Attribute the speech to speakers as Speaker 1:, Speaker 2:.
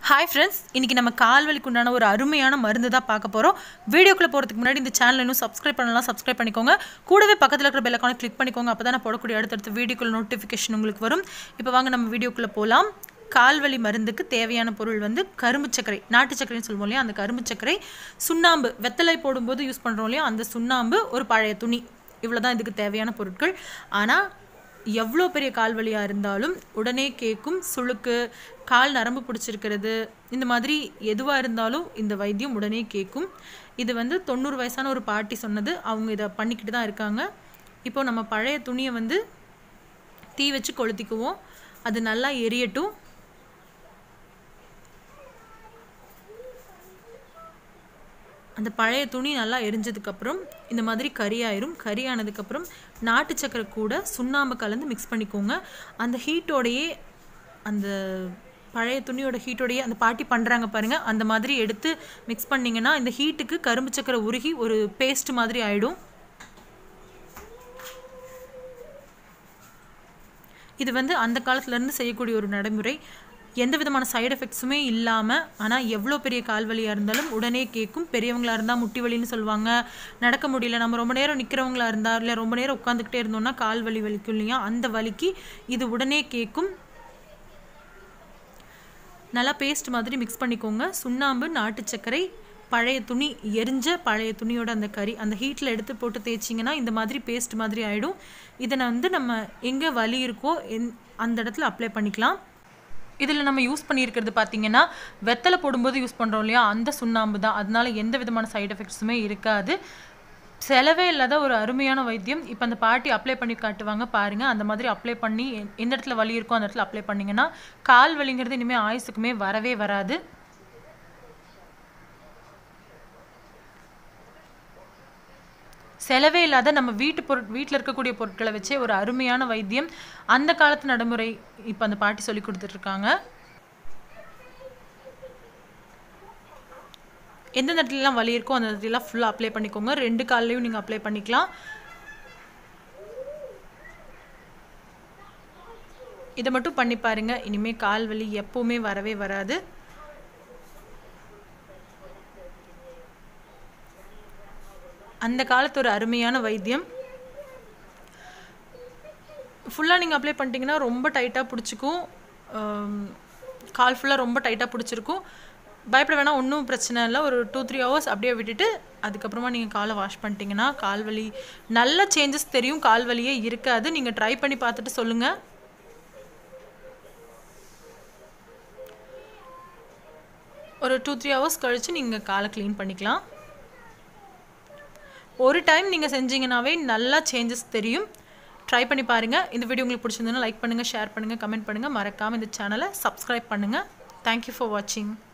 Speaker 1: Hi friends, இன்னைக்கு நம்ம கால் வலிக்கு உண்டான ஒரு அருமையான மருந்து தான் பார்க்க போறோம். வீடியோக்குள்ள போறதுக்கு முன்னாடி இந்த சேனலை இன்னும் சப்ஸ்கிரைப் பண்ணலாம், சப்ஸ்கிரைப் பண்ணிக்கோங்க. கூடவே பக்கத்துல இருக்கிற பெல் ஐகானை கிளிக் பண்ணிக்கோங்க. அப்பதான் நான் போடக்கூடிய அடுத்தடுத்த வீடியோக்குள்ள நோட்டிஃபிகேஷன் உங்களுக்கு வரும். இப்போ வாங்க நம்ம வீடியோக்குள்ள போலாம். கால்வலி மருந்துக்கு தேவையான பொருள் வந்து கரும்பு சர்க்கரை, நாட்டு சர்க்கரைன்னு சொல்லுவோம் இல்லையா, அந்த கரும்பு சர்க்கரை, சுண்ணாம்பு, வெத்தலை போடும்போது யூஸ் பண்றோம் இல்லையா, அந்த சுண்ணாம்பு, ஒரு பழைய துணி. இவ்வளவுதான் இதுக்கு தேவையான பொருட்கள். ஆனா எவ்வளோ பெரிய கால் வலியாக இருந்தாலும் உடனே கேட்கும் சுளுக்கு, கால் நரம்பு பிடிச்சிருக்கிறது, இந்த மாதிரி எதுவாக இருந்தாலும் இந்த வைத்தியம் உடனே கேட்கும். இது வந்து 90 வயசான ஒரு பாட்டி சொன்னது. அவங்க இதை பண்ணிக்கிட்டு தான் இருக்காங்க. இப்போ நம்ம பழைய துணியை வந்து தீ வச்சு கொளுத்திக்குவோம். அது நல்லா எரியட்டும். அந்த பழைய துணி நல்லா எரிஞ்சதுக்கப்புறம் இந்த மாதிரி கறியாயிரும். கறியானதுக்கப்புறம் நாட்டு சக்கரை கூட சுண்ணாம்பு கலந்து மிக்ஸ் பண்ணிக்கோங்க. அந்த ஹீட்டோடையே, அந்த பழைய துணியோட ஹீட்டோடையே அந்த பாட்டி பண்ணுறாங்க பாருங்கள், அந்த மாதிரி எடுத்து மிக்ஸ் பண்ணிங்கன்னா இந்த ஹீட்டுக்கு கரும்பு சக்கரை உருகி ஒரு பேஸ்ட் மாதிரி ஆகிடும். இது வந்து அந்த காலத்துலேருந்து செய்யக்கூடிய ஒரு நடைமுறை. எந்த விதமான சைடு எஃபெக்ட்ஸுமே இல்லாமல், ஆனால் எவ்வளோ பெரிய கால் வலியாக இருந்தாலும் உடனே கேட்கும். பெரியவங்களாக இருந்தால் முட்டி வலின்னு சொல்லுவாங்க. நடக்க முடியல, நம்ம ரொம்ப நேரம் நிற்கிறவங்களா இருந்தால், இல்லை ரொம்ப நேரம் உட்காந்துக்கிட்டே இருந்தோம்னா கால் வலி வலிக்கும் இல்லையா, அந்த வலிக்கு இது உடனே கேட்கும். நல்லா பேஸ்ட் மாதிரி மிக்ஸ் பண்ணிக்கோங்க. சுண்ணாம்பு, நாட்டு சர்க்கரை, பழைய துணி, எரிஞ்ச பழைய துணியோட அந்த கறி, அந்த ஹீட்டில் எடுத்து போட்டு தேய்ச்சிங்கன்னா இந்த மாதிரி பேஸ்ட் மாதிரி ஆகிடும். இதை வந்து நம்ம எங்கே வலி இருக்கோ அந்த இடத்துல அப்ளை பண்ணிக்கலாம். இதில் நம்ம யூஸ் பண்ணியிருக்கிறது பார்த்தீங்கன்னா, வெத்தலை போடும்போது யூஸ் பண்ணுறோம் இல்லையா, அந்த சுண்ணாம்பு தான். அதனால எந்த விதமான சைடு எஃபெக்ட்ஸுமே இருக்காது. செலவே இல்லாத ஒரு அருமையான வைத்தியம். இப்போ அந்த பாட்டி அப்ளை பண்ணி காட்டுவாங்க பாருங்கள். அந்த மாதிரி அப்ளை பண்ணி எந்த இடத்துல வலி இருக்கோ அந்த இடத்துல அப்ளை பண்ணிங்கன்னா கால் வலிங்கிறது இனிமேல் ஆயுசுக்குமே வரவே வராது. செலவே இல்லாத நம்ம வீட்டில் இருக்கக்கூடிய பொருட்களை வச்சே ஒரு அருமையான வைத்தியம். அந்த காலத்து நடைமுறை இப்போ அந்த பாட்டி சொல்லி கொடுத்துட்ருக்காங்க. எந்தெந்த இடத்துலலாம் வலி இருக்கோ அந்த இடத்துலலாம் ஃபுல்லாக அப்ளை பண்ணிக்கோங்க. 2 கால்லையும் நீங்கள் அப்ளை பண்ணிக்கலாம். இதை மட்டும் பண்ணி பாருங்கள். இனிமேல் கால் வலி எப்போவுமே வரவே வராது. அந்த காலத்து ஒரு அருமையான வைத்தியம். ஃபுல்லாக நீங்கள் அப்ளை பண்ணிட்டீங்கன்னா ரொம்ப டைட்டாக பிடிச்சிக்கும். கால் ஃபுல்லாக ரொம்ப டைட்டாக பிடிச்சிருக்கும். பயப்பட வேணாம், ஒன்றும் பிரச்சனை இல்லை. ஒரு 2-3 ஹவர்ஸ் அப்படியே விட்டுட்டு அதுக்கப்புறமா நீங்கள் காலை வாஷ் பண்ணிட்டீங்கன்னா கால் வலி நல்ல சேஞ்சஸ் தெரியும். கால் வலியே இருக்காது. நீங்கள் ட்ரை பண்ணி பார்த்துட்டு சொல்லுங்கள். ஒரு 2-3 ஹவர்ஸ் கழித்து நீங்கள் காலை க்ளீன் பண்ணிக்கலாம். ஒரு டைம் நீங்கள் செஞ்சீங்கன்னாவே நல்லா சேஞ்சஸ் தெரியும். ட்ரை பண்ணி பாருங்கள். இந்த வீடியோ உங்களுக்கு பிடிச்சிருந்ததுன்னா லைக் பண்ணுங்கள், ஷேர் பண்ணுங்கள், கமெண்ட் பண்ணுங்கள். மறக்காமல் இந்த சேனலை சப்ஸ்கிரைப் பண்ணுங்கள். தேங்க்யூ ஃபார் வாட்சிங்.